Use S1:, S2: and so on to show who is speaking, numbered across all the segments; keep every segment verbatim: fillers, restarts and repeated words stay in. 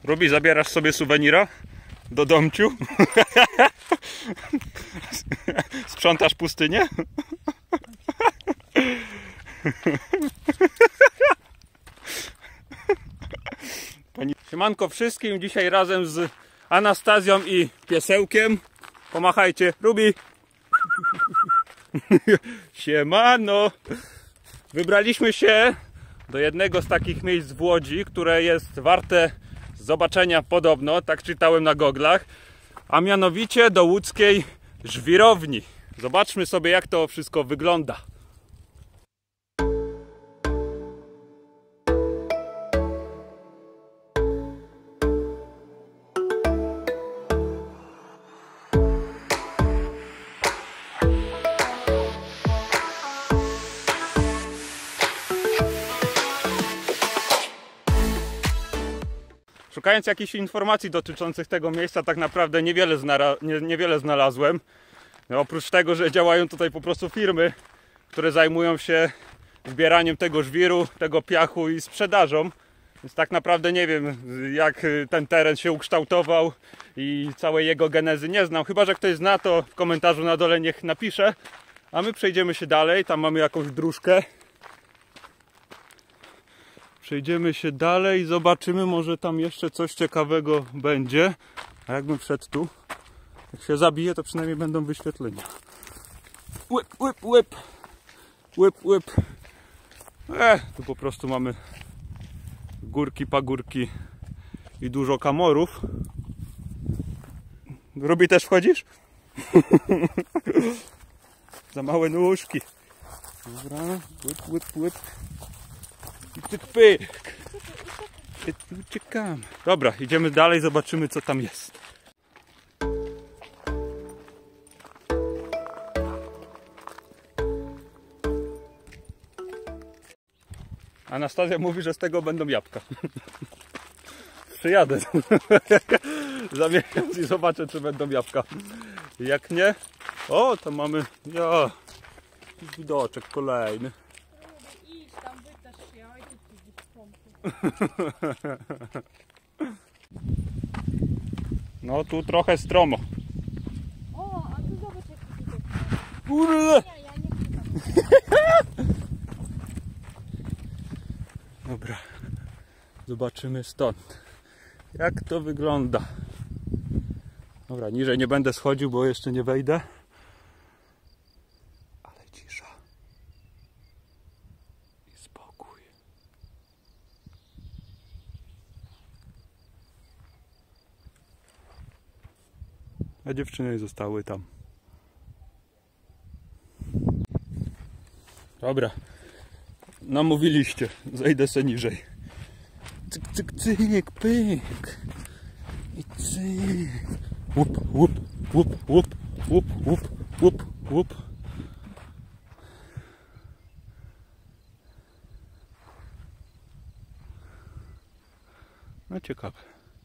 S1: Rubi, zabierasz sobie suwenira do domciu? Sprzątasz pustynię? Pani... Siemanko wszystkim, dzisiaj razem z Anastazją i piesełkiem. Pomachajcie, Rubi. Siemano. Wybraliśmy się do jednego z takich miejsc w Łodzi, które jest warte zobaczenia podobno, tak czytałem na goglach, a mianowicie do łódzkiej żwirowni. Zobaczmy sobie, jak to wszystko wygląda. Szukając jakichś informacji dotyczących tego miejsca, tak naprawdę niewiele, nie, niewiele znalazłem. No, oprócz tego, że działają tutaj po prostu firmy, które zajmują się zbieraniem tego żwiru, tego piachu i sprzedażą. Więc tak naprawdę nie wiem, jak ten teren się ukształtował i całej jego genezy nie znam. Chyba że ktoś zna, to w komentarzu na dole niech napisze. A my przejdziemy się dalej, tam mamy jakąś dróżkę. Przejdziemy się dalej i zobaczymy, może tam jeszcze coś ciekawego będzie. A jakbym wszedł tu, jak się zabije, to przynajmniej będą wyświetlenia. Łyp, łyp, łyp. Łyp, łyp. E, tu po prostu mamy górki, pagórki i dużo kamorów. Rubi, też wchodzisz? Za małe nóżki. Dobra, łyp, łyp, łyp. I tyk, pyk. Uciekamy. Dobra, idziemy dalej, zobaczymy, co tam jest. Anastazja mówi, że z tego będą jabłka. Przyjadę za miesiąc i zobaczę, czy będą jabłka. Jak nie, o, to mamy, ja, widoczek kolejny. No tu trochę stromo.
S2: O, a tu zobacz, jak tutaj.
S1: Kurde!
S2: Ja, ja nie chcę.
S1: Dobra, zobaczymy stąd, jak to wygląda. Dobra, niżej nie będę schodził, bo jeszcze nie wejdę. Ale cisza i spokój. A dziewczyny zostały tam. Dobra. Namówiliście. Zejdę se niżej. Cyk, cyk, cyk, pyk. I cyk. Łup, łup, łup, łup, łup, łup, łup, łup. No ciekawe.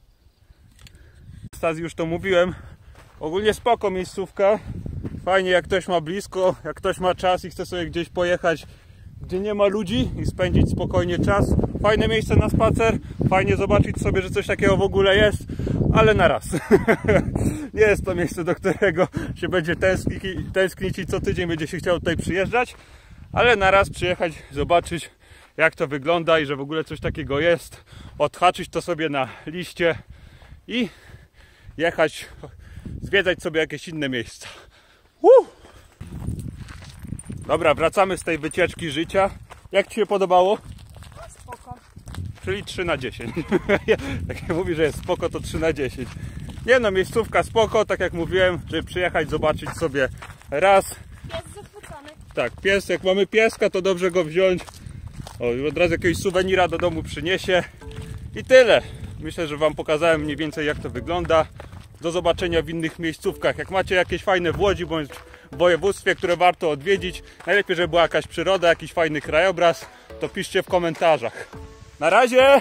S1: Staz, już to mówiłem. Ogólnie spoko miejscówka. Fajnie, jak ktoś ma blisko, jak ktoś ma czas i chce sobie gdzieś pojechać, gdzie nie ma ludzi i spędzić spokojnie czas. Fajne miejsce na spacer. Fajnie zobaczyć sobie, że coś takiego w ogóle jest, ale na raz. Nie jest to miejsce, do którego się będzie tęsknić, tęsknić i co tydzień będzie się chciał tutaj przyjeżdżać, ale na raz przyjechać, zobaczyć, jak to wygląda i że w ogóle coś takiego jest. Odhaczyć to sobie na liście i jechać, zwiedzać sobie jakieś inne miejsca. Uh! Dobra, wracamy z tej wycieczki życia. Jak ci się podobało?
S2: Spoko.
S1: Czyli trzy na dziesięć. Jak mówi, że jest spoko, to trzy na dziesięć. Nie no, miejscówka spoko, tak jak mówiłem, żeby przyjechać, zobaczyć sobie raz.
S2: Pies zachwycony.
S1: Tak, pies, jak mamy pieska, to dobrze go wziąć. O, i od razu jakiegoś suwenira do domu przyniesie. I tyle. Myślę, że wam pokazałem mniej więcej, jak to wygląda. Do zobaczenia w innych miejscówkach. Jak macie jakieś fajne w Łodzi bądź w województwie, które warto odwiedzić, najlepiej, żeby była jakaś przyroda, jakiś fajny krajobraz, to piszcie w komentarzach. Na razie!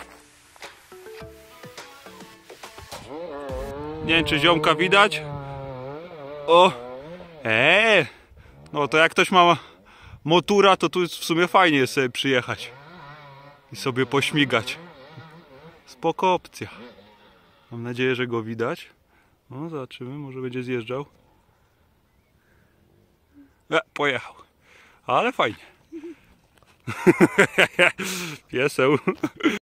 S1: Nie wiem, czy ziomka widać. O! Eee! No to jak ktoś ma motura, to tu jest w sumie fajnie jest sobie przyjechać i sobie pośmigać. Spoko opcja. Mam nadzieję, że go widać. No, zobaczymy, może będzie zjeżdżał. E, pojechał. Ale fajnie. Pieseł.